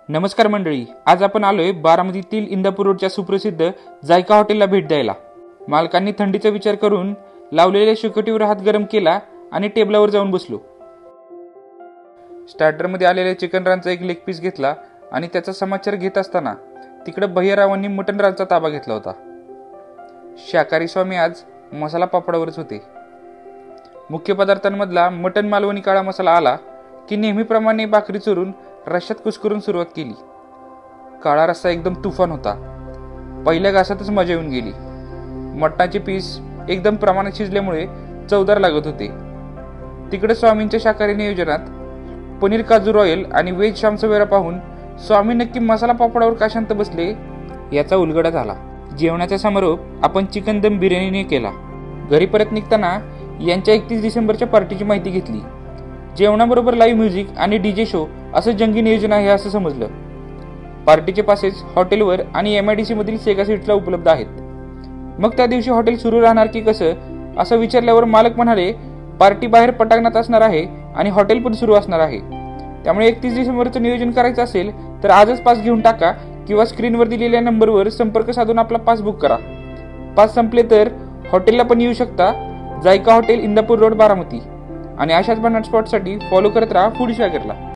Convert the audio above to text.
नमस्कार मंडळी, आज आपण आलोय बारामतीतील इंदापूर रोडच्या सुप्रसिद्ध जायका हॉटेलला भेट द्यायला। मालकांनी थंडीचा विचार करून लावलेल्या शुकटीवर हात गरम केला आणि टेबलावर जाऊन बसलो। स्टार्टरमध्ये आलेल्या चिकन रानचा एक लेग पीस घेतला आणि त्याचा समाचार घेत असताना तिकडे भैयारावांनी मटन रानचा ताबा घेतला होता। शाकाहारी स्वामी आज मसाला पापडावरच होते। मुख्य पदार्थांमधला मटन मालवणी काळा मसाला आला की नेहमीप्रमाणे भाकरी चुरून रश्श्यात कुस्करून सुरुवात केली। काळा रस्सा एकदम तुफान होता। पहिल्या घासातच मजा येऊन गेली। मटणाचे पीस एकदम प्रमाणात शिजल्यामुळे चवदार लागत होते। तिकडे स्वामींच्या शाकाहारी नियोजनात पनीर काजू रॉयल आणि व्हेज शाम सवेरा पाहून स्वामी नक्की मसाला पापडावर का शांत बसले याचा उलगडा झाला। जेवणाचा समारोप आपण चिकन दम बिर्याणीने केला। घरी परत निघताना यांच्या 31 डिसेंबरच्या पार्टीची माहिती घेतली। जेवणाबरोबर लाईव्ह म्युझिक आणि डीजे शो असं जंगी नियोजन आहे असं समजलं। पार्टीचे पासेस हॉटेलवर आणि MIDC मधील सेगा सीट्सला उपलब्ध आहेत। मग त्या दिवशी हॉटेल सुरू राहणार की कसं असं विचारल्यावर मालक म्हणाले, पार्टी बाहेर पटांगणात असणार आहे आणि हॉटेल पण सुरू असणार आहे, त्यामुळे 31 डिसेंबरचं नियोजन करायचं असेल तर आजच पास घेऊन टाका किंवा स्क्रीनवर दिलेल्या नंबरवर संपर्क साधून आपला पास बुक करा। पास संपले तर हॉटेलला पण येऊ शकता। Zaika hotel, Indapur road, Baramati. आणि अशाच भन्नाट स्पॉटसाठी फॉलो करत राहा फूड स्वॅगरला।